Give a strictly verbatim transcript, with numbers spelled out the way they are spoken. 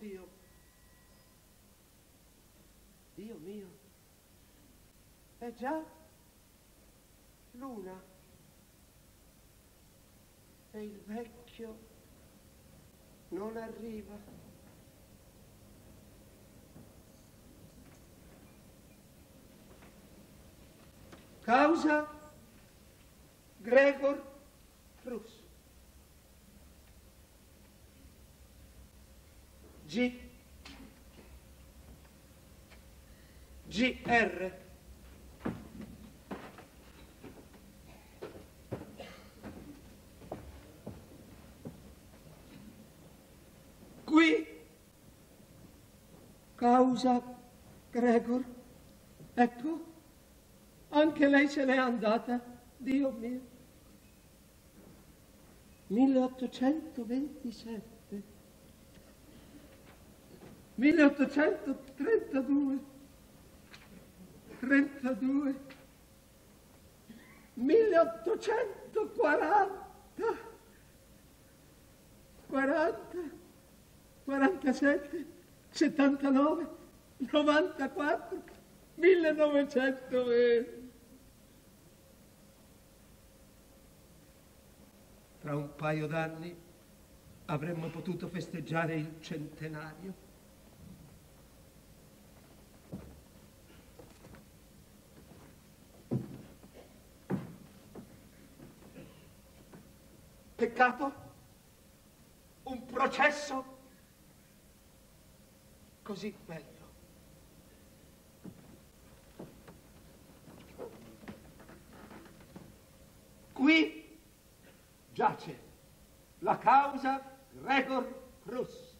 Dio. Dio mio. È già l'una. E il vecchio non arriva. Causa Gregor Prus. G. G R. Qui. Causa Gregor. Ecco. Anche lei se n'è andata, Dio mio. milleottocentoventisette. milleottocentotrentadue. trentadue. milleottocentoquaranta. quaranta. quarantasette. settantanove. novantaquattro. millenovecentoventi. Tra un paio d'anni avremmo potuto festeggiare il centenario. Peccato un processo così bello. Qui giace la causa Gregor Prus.